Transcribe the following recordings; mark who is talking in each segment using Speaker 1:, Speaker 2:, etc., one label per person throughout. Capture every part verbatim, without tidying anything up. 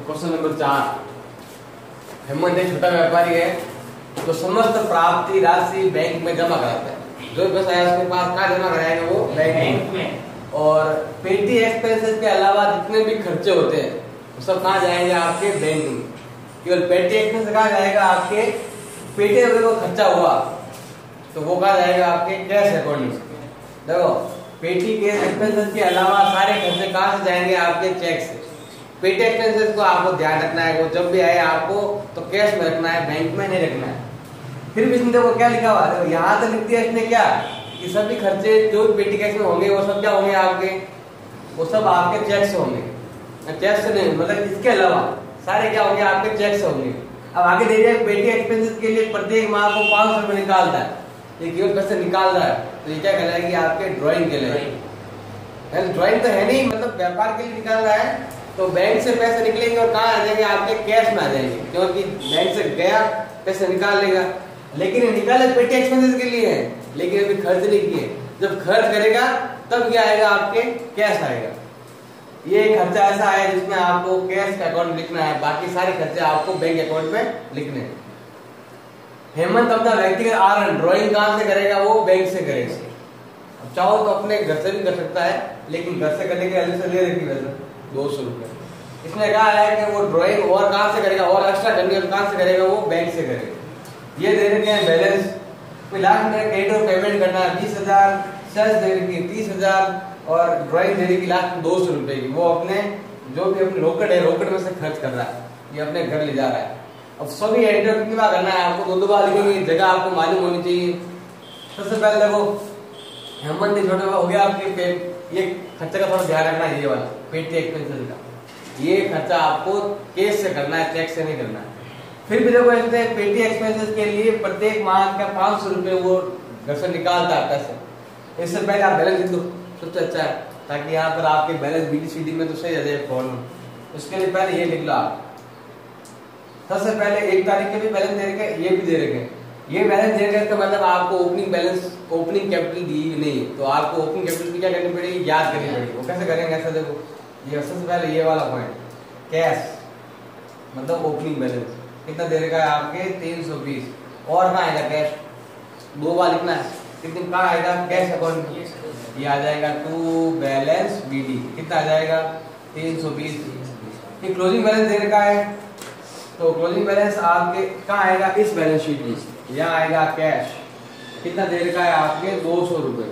Speaker 1: Question number चार, हेमंत एक छोटा व्यापारी है तो समस्त प्राप्ति राशि बैंक में जमा कराता है। जो पैसा है उसके पास कहाँ जमा कराएगा? वो बैंक में। और पेटी एक्सपेंसेस के अलावा जितने भी खर्चे होते हैं वो सब कहाँ जाएंगे? आपके बैंक में। केवल पेटी एक्सपेंस कहाँ जाएगा? आपके पेटी अगर वो खर्चा हुआ तो वो कहाँ जाएगा? आपके कैश अकाउंट में। देखो, पेटी के एक्सपेंसेस के अलावा सारे खर्चे कहाँ से जाएंगे? आपके चेक से। पेटी एक्सपेंसेस को आपको ध्यान रखना है, वो जब भी आए आपको तो कैश में रखना है, बैंक में नहीं रखना है। फिर भी इसने देखो क्या लिखा हुआ है, यहाँ तो लिख दिया इसने क्या कि सभी खर्चे जो पेटी कैश में होंगे वो सब क्या होंगे? आपके वो सब आपके चेक से होंगे। चेक से नहीं, मतलब इसके अलावा सारे क्या होंगे? आपके चेक से होंगे। अब आगे दे दिया पेटी एक्सपेंसेस के लिए प्रत्येक माह को पांच सौ रुपए निकालता है, ये केवल पैसे निकाल रहा है तो ये क्या कहलाएगी? आपके ड्राइंग के लिए। ड्राइंग तो है नहीं, मतलब व्यापार के लिए निकाल रहा है तो बैंक से पैसे निकलेंगे और कहाँ आ जाएंगे? आपके कैश में आ जाएंगे, क्योंकि बैंक से गया पैसे निकाल लेगा। लेकिन ये निकाले पेटी एक्सपेंसेस के लिए है, लेकिन अभी खर्च नहीं किए। जब खर्च करेगा तब क्या आएगा? आपके कैश आएगा। ये खर्चा ऐसा है जिसमें आपको कैश का अकाउंट लिखना है, बाकी सारे खर्चे आपको बैंक अकाउंट में लिखने हैं। हेमंत अपना व्यक्तिगत आहरण ड्राइंग कहाँ से करेगा? वो बैंक से करेगा। अब चाहो तो अपने घर से भी कर सकता है, लेकिन घर से करने के लिए से ले रखी वैसे दो सौ रुपए। इसने कहा है कि वो ड्राइंग और कहाँ से करेगा? और एक्स्ट्रा करनी है तो कहाँ से करेगा? वो बैंक से करेगा। ये दे रखे हैं बैलेंस, कोई लास्ट में क्रेडिट और पेमेंट करना है बीस हजार, सेल्स दे रखी है तीस हजार और ड्राइंग दे रखी लास्ट में दो सौ रुपए की। वो अपने जो भी अपनी रोकड़ है रोकड़ में से खर्च कर रहा है, ये अपने घर ले जा रहा है। अब सभी एंटर कितनी बार करना है? आपको दो दो बार लिखेंगे, जगह आपको मालूम होनी चाहिए। सबसे पहले देखो, हेमंत छोटे हो गया आपके ये खर्चे का थोड़ा ध्यान रखना है। ये वाला पेटी एक्सपेंसेस का ये खर्चा आपको कैश से करना है, चेक से नहीं करना है। फिर भी देखो ऐसे पेटी एक्सपेंसेस के लिए प्रत्येक माह का पांच सौ रुपए वो घर से निकालता है पैसे। इससे पहले आप बैलेंस लिख दो, सबसे अच्छा है, ताकि यहाँ पर आपके बैलेंस बीडीसीडी में तो सही आ जाए फॉर्म। उसके लिए पहले ये लिख लो आप। सबसे पहले एक तारीख के भी बैलेंस दे रखे, ये भी दे रखे। ये बैलेंस दे रखे तो मतलब आपको ओपनिंग बैलेंस ओपनिंग कैपिटल दी नहीं, तो आपको ओपनिंग कैपिटल की क्या करनी पड़ेगी? याद करनी पड़ेगी। वो कैसे करेंगे? ऐसा देखो, ये सबसे पहले ये वाला पॉइंट कैश मतलब ओपनिंग बैलेंस कितना दे रखा है? आपके तीन सौ बीस। और कहाँ आएगा कैश? दो बार लिखना है। कितने कहाँ आएगा? कैश अकाउंट में ये आ जाएगा टू बैलेंस बीडी। कितना आ जाएगा? तीन सौ बीस। ये क्लोजिंग बैलेंस दे रखा है तो क्लोजिंग बैलेंस आपके कहाँ आएगा? इस बैलेंस शीट में यहाँ आएगा कैश। कितना दे रखा है? आपके दो सौ रुपए।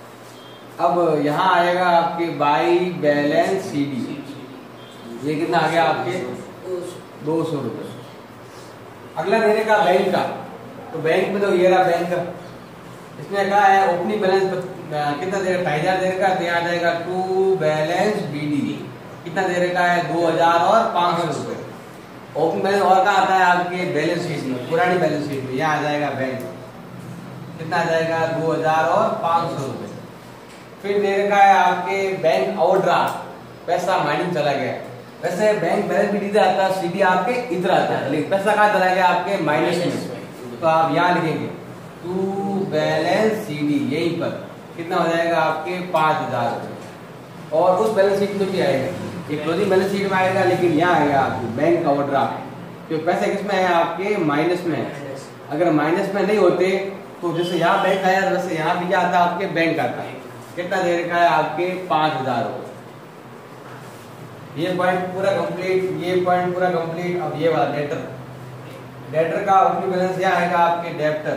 Speaker 1: अब यहाँ आएगा आपके बाई बैलेंस सीडी, ये कितना आ गया? आपके दो सौ रुपए। अगला दे रखा बैंक का, तो बैंक में तो ये रहा बैंक का। इसमें कहा है ओपनिंग बैलेंस कितना दे रखा? ढाई हजार दे रखा, तो यहाँ आ जाएगा टू बैलेंस बीडी। कितना दे रखा है? दो हजार और पांच सौ रुपए। ओपनिंग बैलेंस और कहाँ आता है? आपके बैलेंस शीट में, पुरानी बैलेंस शीट में। यहाँ आ जाएगा बैंक, कितना आ जाएगा? दो हजार और पांच सौ रुपए। फिर दे रखा है आपके बैंक ओवरड्राफ्ट, पैसा माइनिंग चला गया। वैसे बैंक बैलेंस भी इधर आता है, सीधी आपके इधर आता है, लेकिन पैसा कहाँ चला गया? आपके माइनस में। तो आप यहाँ लिखेंगे टू बैलेंस सीडी, यहीं पर कितना हो जाएगा? आपके पांच हजार रुपए। और उस बैलेंस शीट में भी आएगा, ये क्लोजिंग बैलेंस शीट में आएगा, लेकिन यहाँ आएगा आपके बैंक ओवरड्राफ्ट। तो पैसे किसमें है? आपके माइनस में है। अगर माइनस में नहीं होते तो जैसे यहाँ बैंक आया वैसे यहाँ भी क्या आता है? आपके बैंक आता है। कितना दे रखा है? आपके पांच हजार रुपए। ये पॉइंट पूरा कंप्लीट, ये पॉइंट पूरा कंप्लीट। अब ये वाला डेटर, डेटर का ओपनिंग बैलेंस यहाँ आएगा आपके डेप्टर,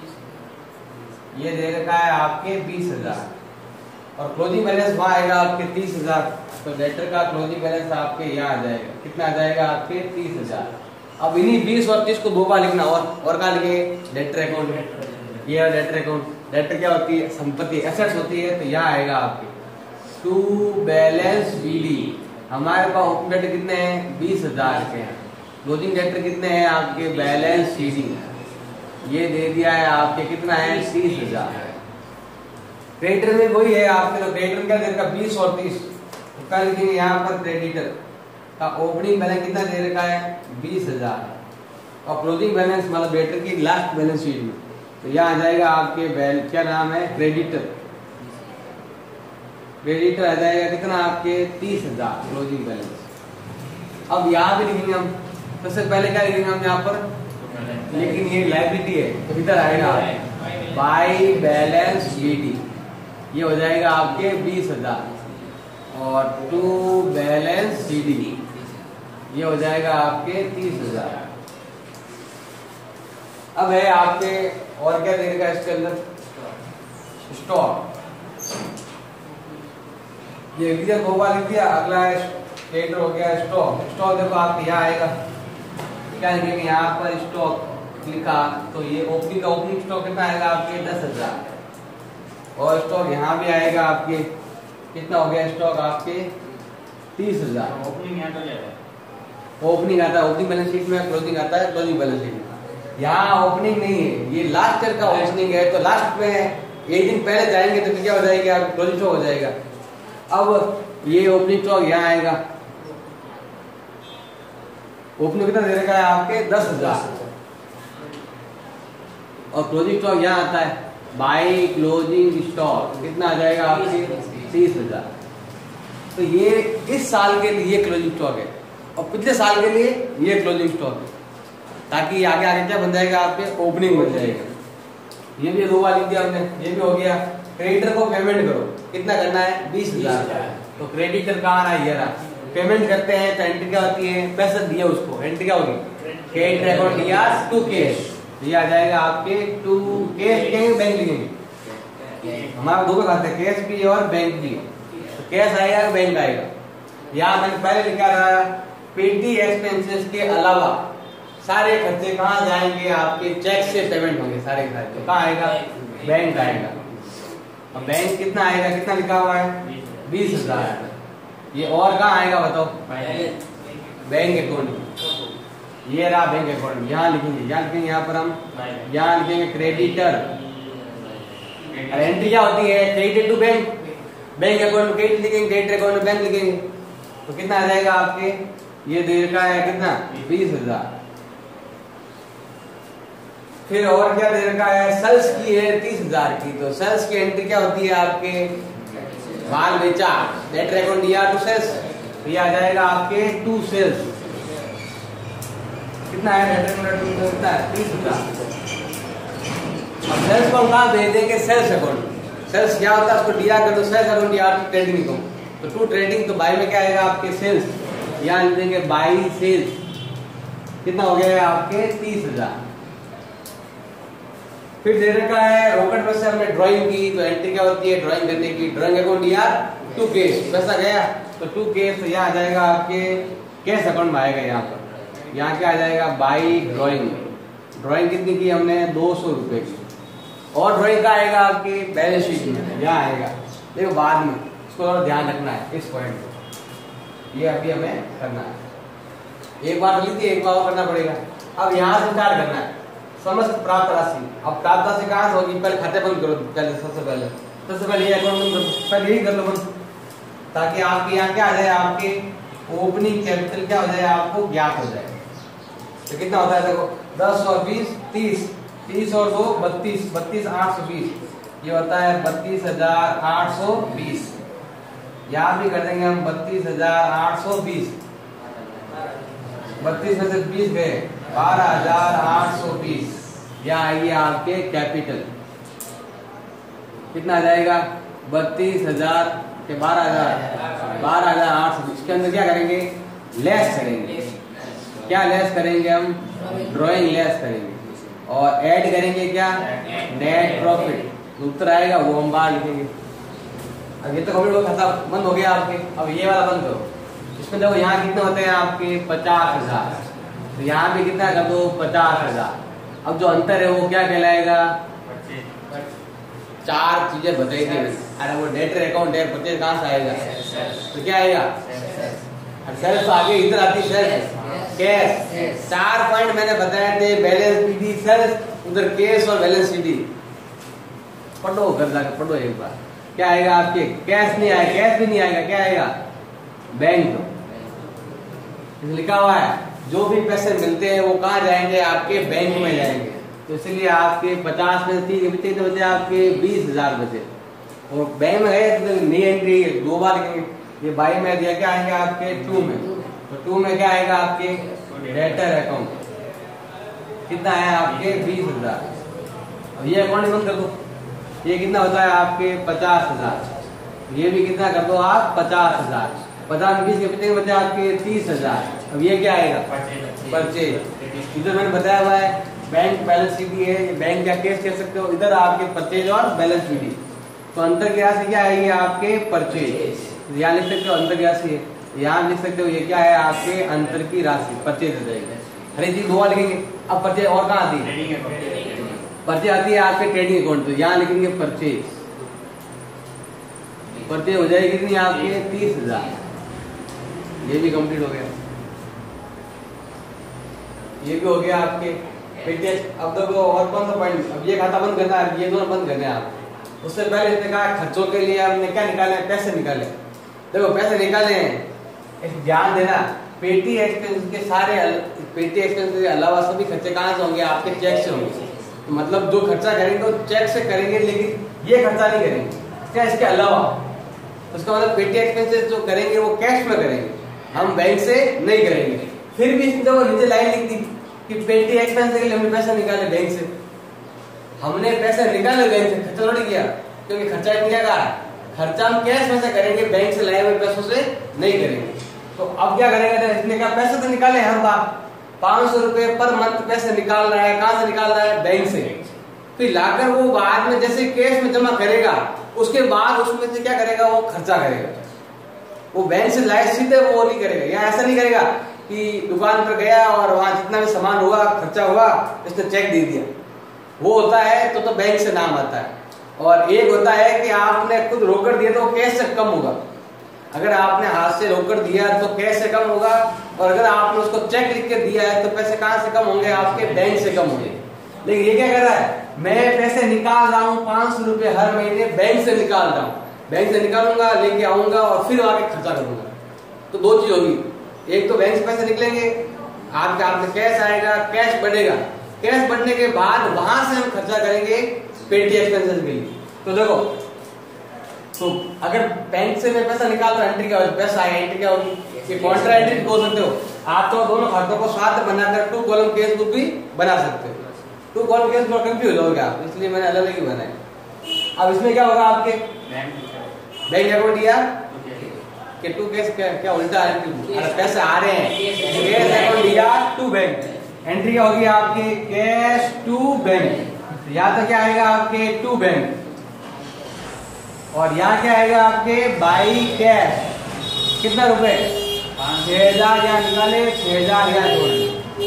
Speaker 1: ये दे रखा है आपके बीस हजार और क्लोजिंग बैलेंस वहां आएगा आपके तीस हजार। तो डेटर का क्लोजिंग बैलेंस आपके यहाँ आ जाएगा, कितना आ जाएगा? आपके तीस हजार। अब इन्हीं बीस और तीस को दो बार लिखना, और और कहाँ लिखे? डेटर अकाउंट में। ये डेटर अकाउंट, डेटर क्या होती है? संपत्ति, एसेट्स होती है। तो यहाँ आएगा आपके टू बैलेंस बीडी। हमारे पास ओपनिंग डेटर कितने हैं? बीस हजार के हैं। क्लोजिंग डेटर कितने हैं? आपके बैलेंस सीडी ये दे दिया है आपके, कितना है? तीस हजार। क्रेडिटर में वही है आपके, तो क्रेडिटर क्या दे रखा? बीस और तीस। तो कल लिखेंगे यहाँ पर क्रेडिटर का ओपनिंग बैलेंस कितना दे रखा है? बीस हजार। और क्लोजिंग बैलेंस मतलब डेटर की लास्ट बैलेंस शीट में, तो यहाँ आ जाएगा आपके बैल क्या नाम है? क्रेडिटर। क्रेडिटर आ जाएगा कितना? आपके तीस हजार क्लोजिंग बैलेंस। अब यहाँ भी लिखेंगे हम, सबसे पहले क्या लिखेंगे हम यहाँ पर, लेकिन ये लायबिलिटी है तो इधर आएगा बाई बैलेंस बीडी, ये हो जाएगा आपके बीस हजार और टू बैलेंस सीडी ये हो जाएगा आपके तीस हजार। अब है आपके और क्या देगा इसके अंदर, स्टॉक, ये लिख दो बार लिख दिया। अगला कैरेक्टर हो गया स्टॉक। स्टॉक देखो आपके यहाँ आएगा, क्या लिखेंगे यहाँ पर स्टॉक लिखा तो ये ओपनिंग का ओपनिंग स्टॉक कितना आएगा आपके दस हजार और स्टॉक यहाँ भी आएगा आपके कितना हो गया स्टॉक आपके तीस हजार।
Speaker 2: ओपनिंग यहाँ तो
Speaker 1: ओपनिंग आता है ओपनिंग बैलेंस शीट में, क्लोजिंग आता है क्लोजिंग बैलेंस शीट में। यहाँ ओपनिंग नहीं है, ये लास्ट ईयर का ओपनिंग है तो लास्ट में एक दिन पहले जाएंगे तो क्या हो जाएगा आप क्लोजिंग स्टॉक हो जाएगा। अब ये ओपनिंग स्टॉक यहाँ आएगा, ओपनिंग कितना दे रखा है आपके दस हजार और क्लोजिंग स्टॉक यहाँ आता है बाई क्लोजिंग स्टॉक कितना आ जाएगा आपके तीस हजार। तो ये इस साल के लिए क्लोजिंग स्टॉक है और पिछले साल के लिए ये क्लोजिंग स्टॉक है, ताकि आगे आगे क्या बन जाएगा आपके ओपनिंग बन जाएगा। ये भी दो बार लिख दिया हमने, ये भी हो गया। क्रेडिटर को पेमेंट करो, कितना करना है बीस हजार, तो क्रेडिटर कहाँ रहा ये रहा, पेमेंट करते हैं तो एंट्री क्या होती है पैसा दिया उसको, एंट्री क्या होगी क्रेडिट अकाउंट दिया टू कैश, ये आ जाएगा आपके टू कैश लिखेंगे बैंक लिखेंगे, हमारा दो खाते हैं कैश भी और बैंक भी, तो कैश आएगा बैंक आएगा। यहाँ मैंने पहले लिखा था पेटी एक्सपेंसेस के अलावा सारे खर्चे कहाँ जाएंगे आपके चेक से पेमेंट होंगे सारे के सारे, तो कहाँ आएगा बैंक आएगा। अब बैंक कितना आएगा, कितना लिखा हुआ है बीस हजार, ये और कहाँ आएगा बताओ बैंक अकाउंट, ये रहा बैंक अकाउंट, यहाँ लिखेंगे यहाँ लिखेंगे यहाँ पर हम यहाँ लिखेंगे क्रेडिटर, एंट्री क्या होती है credit to bank, bank account credit लिखेंगे क्रेडिट अकाउंट बैंक लिखेंगे, तो कितना आ जाएगा आपके ये दे रखा है कितना बीस हजार। फिर और क्या दे रखा है सेल्स की है तीस हजार की, तो सेल्स की एंट्री क्या होती है आपके माल बेचा डेट अकाउंट दिया टू सेल्स, तो ये आ जाएगा आपके टू सेल्स, कितना है डेट अकाउंट टू कितना है तीस हजार। अब सेल्स को कहाँ भेज देंगे सेल्स अकाउंट, सेल्स क्या होता है उसको दिया कर दो सेल्स अकाउंट या ट्रेडिंग को, तो टू ट्रेडिंग तो बाई में क्या आएगा आपके सेल्स, यहाँ लिख देंगे बाई सेल्स, कितना हो गया आपके तीस हजार। फिर दे रखा है रोकड़ पैसे हमने ड्राइंग की, तो एंट्री क्या होती है ड्राइंग करने की, ड्राइंग अकाउंट दिया टू कैश, पैसा गया तो टू कैश, तो यहाँ आ जाएगा आपके कैश अकाउंट में आएगा, यहाँ पर यहाँ क्या आ जाएगा बाई ड्राइंग, ड्राइंग कितनी की हमने दो सौ रुपए की, और ड्राइंग का आएगा आपके बैलेंस शीट में यहाँ आएगा, देखो बाद में इसको थोड़ा ध्यान रखना है इस पॉइंट को, ये अभी हमें करना है, एक बार लीजिए एक बार करना पड़ेगा। अब यहाँ से स्टार्ट करना है समस्त प्राप्त राशि, अब प्राप्त राशि कहाँ से होगी पहले खाते बंद करो, पहले सबसे पहले सबसे पहले ये अकाउंट बंद करो, पहले यही कर लो बंद, ताकि आपके यहाँ क्या आ जाए आपके ओपनिंग कैपिटल क्या हो जाए आपको ज्ञात हो जाए। तो कितना होता है देखो दस और बीस तीस, तीस और दो बत्तीस, बत्तीस आठ सौ बीस, ये होता है बत्तीस हजार आठ सौ बीस, यहाँ भी कर देंगे हम बत्तीस हजार आठ सौ बीस, बत्तीस में से बीस गए बारह हजार आठ सौ बीस, यहाँ आएगी आपके कैपिटल, कितना आ जाएगा बत्तीस हजार के बारह हजार बारह हजार आठ सौ बीस, इसके अंदर क्या करेंगे लेस करेंगे, क्या लेस करेंगे हम ड्राइंग लेस करेंगे और ऐड करेंगे क्या नेट प्रॉफिट, उत्तर आएगा वो हम बाहर लिखेंगे। अब ये तो कंप्लीट खाता बंद हो गया आपके, अब ये वाला बंद करो, इसमें देखो यहाँ कितने होते हैं आपके पचास हजार, तो यहाँ भी कितना कर दो पचास हजार। अब जो अंतर है वो क्या कहलाएगा, चार चीजें बताएगी, अरे वो डेटर अकाउंट है परचेज कहाँ से आएगा, तो क्या आएगा सेल्फ, आगे इधर आती सेल्फ कैश, चार पॉइंट मैंने बताए थे बैलेंस शीट सेल्फ, उधर कैश और बैलेंस शीट, पढ़ो घर जाकर पढ़ो एक बार, क्या आएगा आपके कैश नहीं आएगा, कैश भी नहीं आएगा, क्या आएगा बैंक, लिखा हुआ है जो भी पैसे मिलते हैं वो कहाँ जाएंगे आपके बैंक में जाएंगे, तो इसलिए आपके पचास में तीन बचे तो बचे आपके बीस हजार बचे, और बैंक में गए तो नई एंट्री दो बार लिखेंगे, ये बाई में दिया क्या आएंगे आपके टू में, तो टू में क्या आएगा आपके डेटर अकाउंट, कितना है आपके बीस हजार। अब ये अकाउंट बंद कर दो, ये कितना होता है आपके पचास हजार। ये भी कितना कर दो आप पचास हजार, पचास बीस के कितने बचे आपके तीस हजार। अब ये क्या आएगा परचेज। इधर मैंने बताया हुआ है बैंक बैलेंस शीट है, बैंक या केस कह सकते हो, इधर आपके परचेज और बैलेंस शीट। तो अंतर की राशि क्या आएगी आपके परचेज, यहाँ लिख सकते हो अंतर की राशि है, यहाँ लिख सकते हो ये क्या है आपके अंतर की राशि परचेज हो जाएगी। हर चीज दो लिखेंगे। अब परचेज और कहाँ आती है, परचेज आती है आपके ट्रेडिंग अकाउंट, तो यहाँ लिखेंगे परचेज। परचेज हो जाएगी कितनी आपके तीस हजार। ये भी कंप्लीट हो गया, ये भी हो गया आपके पेटीएम। अब देखो और कौन सा पॉइंट, अब ये खाता बंद करना है, ये दोनों बंद करने हैं आप। उससे पहले इसने कहा खर्चों के लिए हमने क्या निकाले, पैसे निकाले। देखो पैसे निकाले हैं, ध्यान देना पेटी एक्सपेंस के सारे पेटी एक्सपेंस के अलावा सभी खर्चे कहाँ से होंगे आपके चेक से होंगे। तो मतलब जो खर्चा करेंगे वो चेक से करेंगे, लेकिन ये खर्चा नहीं करेंगे क्या इसके अलावा। तो उसका मतलब पेटी एक्सपेंसेस जो करेंगे वो कैश में करेंगे, हम बैंक से नहीं करेंगे। फिर भी इसने वो नीचे लाइन लिख दी कि पेटी एक्सपेंस के लिए हमने पैसा निकाले बैंक से। हमने पैसे निकाले बैंक से, खर्चा थोड़ी किया, क्योंकि खर्चा किया का खर्चा हम कैश में से करेंगे, बैंक से लाए हुए पैसों से नहीं करेंगे। तो अब क्या करेंगे, तो इसने कहा पैसे तो निकाले हम पांच सौ रुपए पर मंथ पैसे निकाल रहा है, कहां से निकाल रहा है बैंक से। फिर लाकर वो बाद में जैसे कैश में जमा करेगा, उसके बाद उसमें से क्या करेगा वो खर्चा करेगा। वो बैंक से लाए सीधे वो नहीं करेगा, या ऐसा नहीं करेगा कि दुकान पर गया और वहां जितना भी सामान हुआ खर्चा हुआ इसने चेक दे दिया। वो होता है तो तो बैंक से नाम आता है। और एक होता है कि आपने खुद रोकड़ दिया तो कैश से कम होगा। अगर आपने हाथ से रोकड़ दिया तो कैश से कम होगा, और अगर आपने उसको चेक लिख के दिया है तो पैसे कहां से कम होंगे आपके बैंक से कम होंगे। लेकिन ये क्या कर रहा है, मैं पैसे निकाल रहा हूँ पांच सौ रुपए हर महीने बैंक से निकाल रहा हूँ, बैंक से निकालूंगा लेके आऊंगा और फिर आगे खर्चा करूंगा। तो दो चीज होगी, एक तो बैंक से पैसे निकलेंगे, आपके हाथ में कैश आएगा, कैश बढ़ेगा, कैश बढ़ने के बाद वहां से हम खर्चा करेंगे पेटी एक्सपेंसेस के लिए। तो देखो, तो अगर बैंक से मैं पैसा निकाल रहा एंट्री क्या होगी, पैसा आएगा, एंट्री क्या होगी, ये कॉन्ट्रा एंट्री बोल सकते हो आप। तो दोनों खातों को साथ बनाकर टू कॉलम केस बुक भी बना सकते हो। Two column cash book confuse हो गया आप, इसलिए मैंने अलग अलग ही बनाया। अब इसमें क्या होगा आपके बैंक अकाउंट दिया कि टू केस क्या, क्या उल्टा है, पैसे आ रहे हैं कैश अकाउंट दिया टू बैंक, एंट्री क्या होगी आपकी कैश टू बैंक। या तो क्या आएगा आपके टू बैंक, और यहाँ क्या आएगा आपके बाई कैश। कितना रुपए छह हजार यहाँ निकाले, छह हजार यहाँ जोड़े,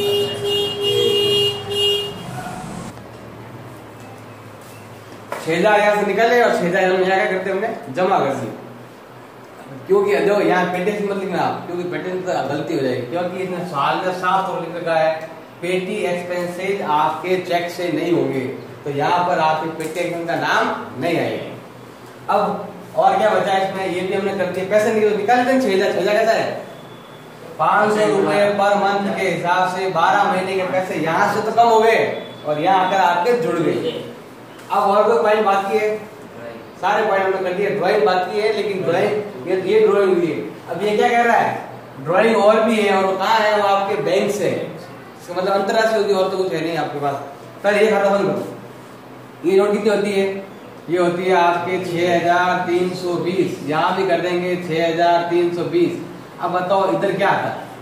Speaker 1: छह हजार यहाँ से निकाले और छह हजार हम यहाँ क्या करते हमने जमा कर दी। क्योंकि जो यहाँ पेटेंट मत लिखना आप, क्योंकि पेटेंट तो गलती हो जाएगी, क्योंकि इसने साल में साफ तौर लिख रखा है पेटी एक्सपेंसेस आपके चेक से नहीं होंगे, तो यहाँ पर आपके पेटी एक्सपेंस का नाम नहीं आएगा। अब और क्या बचा इसमें, ये भी हमने कर दिया, पैसे निकल निकालते हैं छह हजार। छह हजार कैसा है पांच सौ रुपए पर मंथ के हिसाब से बारह महीने के पैसे यहाँ से तो कम हो गए और यहाँ आकर आपके जुड़ गए। अब और कोई पॉइंट बाकी है, सारे पॉइंट हमने कर दिए, ड्राइंग बाकी है, लेकिन ड्राइंग ये ये ड्राइंग हुई है। अब ये क्या कह रहा है, ड्राइंग और भी है, और वो कहाँ है, वो आपके बैंक से, इसका मतलब अंतरराष्ट्रीय होगी और तो कुछ है नहीं आपके पास। पहले ये खाता बंद करो। ये नोट कितनी होती है, ये होती है आपके छह हजार तीन सौ बीस, यहाँ भी कर देंगे छह हजार तीन सौ बीस। अब बताओ इधर क्या आता है,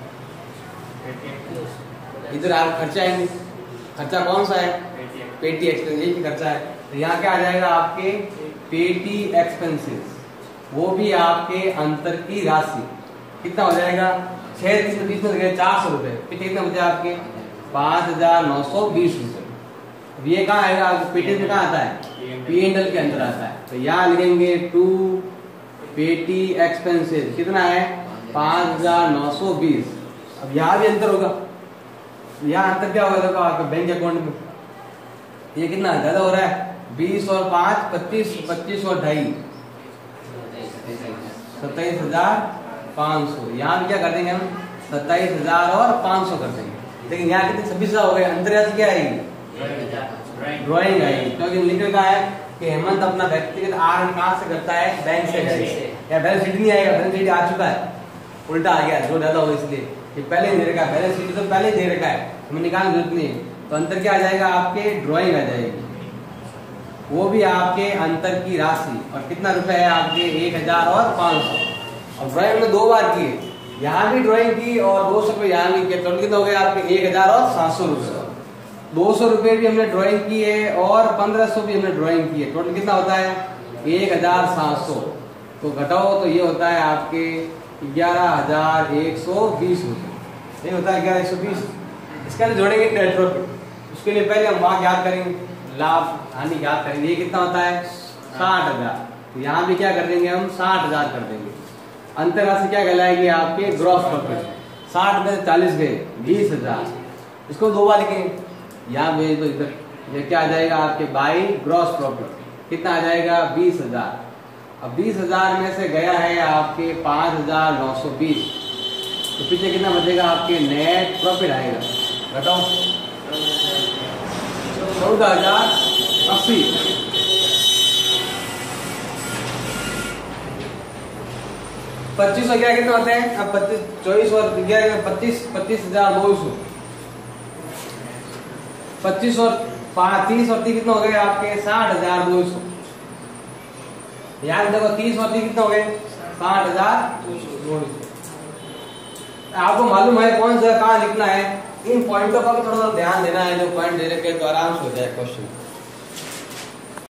Speaker 1: इधर आप खर्चा आएंगे, खर्चा कौन सा है पेटी एक्सपेंस, यही खर्चा है। तो यहाँ क्या आ जाएगा आपके पेटी एक्सपेंसेस, वो भी आपके अंतर की राशि। कितना हो जाएगा छह तीन सौ बीस में चार सौ रुपए, कितने बचे आपके पांच हजार नौ सौ बीस रुपए। ये कहाँ आएगा पेटी में, कहाँ आता है पी एंड एल के अंदर आता है। तो यहाँ लिखेंगे टू पेटी एक्सपेंसेस, कितना है पांच हजार नौ सौ बीस। अब यहाँ भी अंतर होगा, यहाँ अंतर क्या होगा देखो आपके बैंक अकाउंट में, ये कितना ज्यादा हो रहा है बीस और पांच पच्चीस, पच्चीस और ढाई सत्ताईस हजार पाँच सौ। यहाँ भी क्या कर देंगे हम सत्ताईस हजार और पाँच सौ कर देंगे। लेकिन यहाँ कितने छब्बीस हजार हो गए, अंतर राशि क्या आएगी ड्राइंग आएगी, क्योंकि लिख रखा है कि हेमंत अपना व्यक्तिगत आहरण कहाँ से करता है बैंक से, या बैलेंस शीट नहीं आएगा, बैलेंस शीट आ चुका है। उल्टा आ गया, जो ज्यादा हो इसलिए ये पहले ही दे रखा है, बैलेंस शीट तो पहले ही दे रखा है, हमें निकालने की जरूरत नहीं है। तो अंतर क्या आ जाएगा आपके, ड्राइंग आ जाएगी, वो भी आपके अंतर की राशि, और कितना रुपए है आपके, एक हजार और पाँच सौ। और ड्राइंग में दो बार किए, यहाँ भी ड्राइंग की और दो सौ रुपये यहाँ भी किए, टोटल कितना हो गया आपके, एक हजार और सात सौ रुपये। दो सौ रुपये भी हमने ड्राइंग की है और पंद्रह सौ भी हमने ड्राइंग की है, टोटल कितना होता है, एक हजार सात सौ। तो घटाओ तो ये होता है आपके ग्यारह हजार एक सौ बीस रुपये, ये होता है ग्यारह एक सौ बीस। इसके अंदर जोड़ेंगे नेट प्रॉफिट, उसके लिए पहले हम वहाँ याद करेंगे, लाभ हानि याद करेंगे। ये कितना होता है, साठ हजार। तो यहाँ भी क्या कर देंगे हम, साठ हजार कर देंगे। अंतर राशि क्या कहलाएगी आपके, ग्रॉस प्रॉफिट। साठ में चालीस गए, बीस हजार। इसको दो बार लिखेंगे, यहाँ भेज दो इधर, ये क्या आ जाएगा आपके, बाई ग्रॉस प्रॉफिट कितना आ जाएगा, बीस हजार। अब बीस हजार में से गया है आपके पाँच हजार नौ सौ बीस, तो पीछे कितना बचेगा आपके, नेट प्रॉफिट आएगा, बताओ चौदह हजार अस्सी। पच्चीस सौ ग्यारह कितना होते हैं, अब पच्चीस चौबीस और ग्यारह पच्चीस, पच्चीस हजार दो सौ, पच्चीस और तीस और तीस कितना हो गए आपके, साठ हजार दो सौ। याद देखो, तीस और तीस कितना हो गए, साठ हजार दो सौ। आपको मालूम है कौन सा कहाँ लिखना है, इन पॉइंटों का भी थोड़ा सा ध्यान देना है, जो पॉइंट दे रखे तो आराम से हो जाए क्वेश्चन।